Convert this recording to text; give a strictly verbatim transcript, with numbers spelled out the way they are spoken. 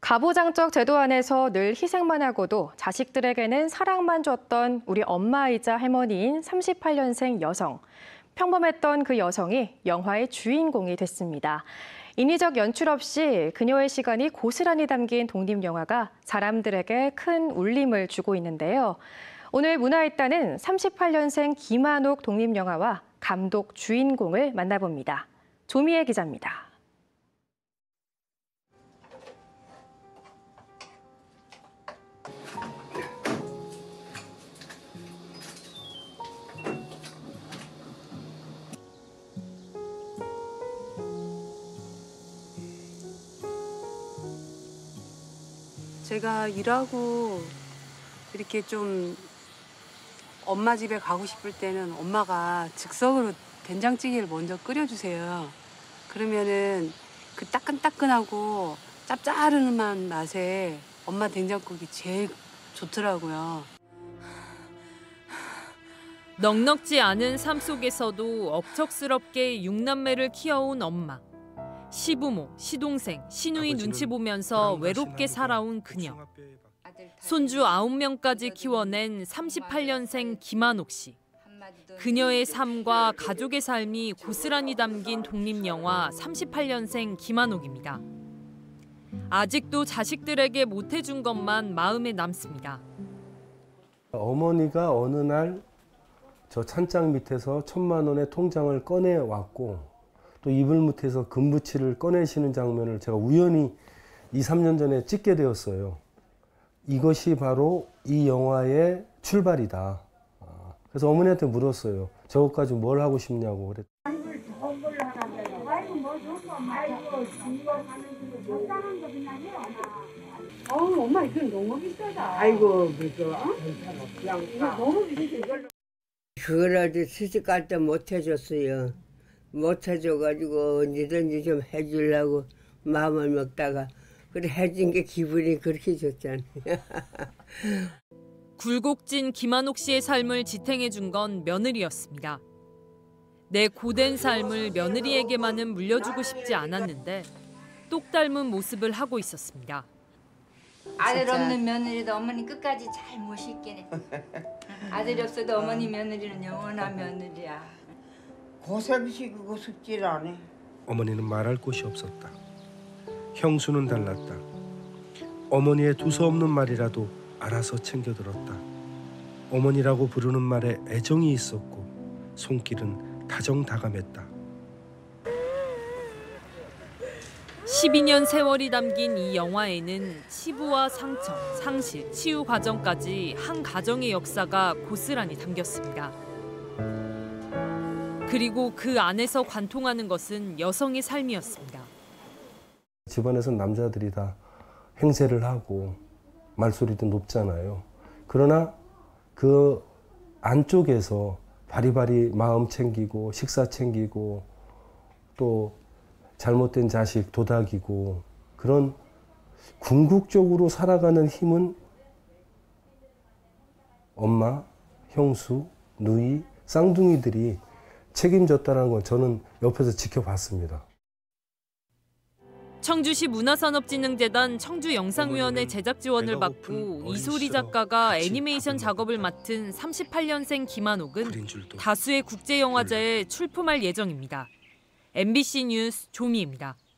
가부장적 제도 안에서 늘 희생만 하고도 자식들에게는 사랑만 줬던 우리 엄마이자 할머니인 삼십팔 년생 여성. 평범했던 그 여성이 영화의 주인공이 됐습니다. 인위적 연출 없이 그녀의 시간이 고스란히 담긴 독립영화가 사람들에게 큰 울림을 주고 있는데요. 오늘 문화일단은 삼십팔 년생 김한옥 독립영화와 감독 주인공을 만나봅니다. 조미애 기자입니다. 제가 일하고 이렇게 좀 엄마 집에 가고 싶을 때는 엄마가 즉석으로 된장찌개를 먼저 끓여주세요. 그러면은 그 따끈따끈하고 짭짤한 맛에 엄마 된장국이 제일 좋더라고요. 넉넉지 않은 삶 속에서도 억척스럽게 육남매를 키워온 엄마. 시부모, 시동생, 시누이 눈치 보면서 외롭게 살아온 그녀. 손주 아홉 명까지 키워낸 삼십팔 년생 김한옥 씨. 그녀의 삶과 가족의 삶이 고스란히 담긴 독립영화 삼십팔 년생 김한옥입니다. 아직도 자식들에게 못해준 것만 마음에 남습니다. 어머니가 어느 날 저 찬장 밑에서 천만 원의 통장을 꺼내왔고 또 이불 밑에서 금부치를 꺼내시는 장면을 제가 우연히 이, 삼 년 전에 찍게 되었어요. 이것이 바로 이 영화의 출발이다. 그래서 어머니한테 물었어요. 저것까지 뭘 하고 싶냐고 그랬더니 어우, 엄마 이거 너무 비싸다. 아이고, 그거. 너무 비싸. 그거라도 시집갈 때 못 해줬어요. 못 해줘가지고 언제든지 좀 해주려고 마음을 먹다가 그래 해준 게 기분이 그렇게 좋잖아요. 굴곡진 김한옥 씨의 삶을 지탱해 준 건 며느리였습니다. 내 고된 삶을 며느리에게만은 물려주고 싶지 않았는데 똑 닮은 모습을 하고 있었습니다. 아들 없는 며느리도 어머니 끝까지 잘 모실게네. 아들이 없어도 어머니 며느리는 영원한 며느리야. 고생시키고 싶질 않아. 어머니는 말할 곳이 없었다. 형수는 달랐다. 어머니의 두서없는 말이라도 알아서 챙겨들었다. 어머니라고 부르는 말에 애정이 있었고 손길은 다정다감했다. 십이 년 세월이 담긴 이 영화에는 치부와 상처, 상실, 치유 과정까지 한 가정의 역사가 고스란히 담겼습니다. 그리고 그 안에서 관통하는 것은 여성의 삶이었습니다. 집안에서 남자들이 다 행세를 하고 말소리도 높잖아요. 그러나 그 안쪽에서 바리바리 마음 챙기고 식사 챙기고 또 잘못된 자식 도닥이고 그런 궁극적으로 살아가는 힘은 엄마, 형수, 누이, 쌍둥이들이 책임졌다는 건 저는 옆에서 지켜봤습니다. 청주시 문화산업진흥재단 청주영상위원회 제작 지원을 받고 이소리 작가가 애니메이션 작업을 맡은 삼십팔 년생 김한옥은 다수의 국제영화제에 출품할 예정입니다. 엠비씨 뉴스 조미입니다.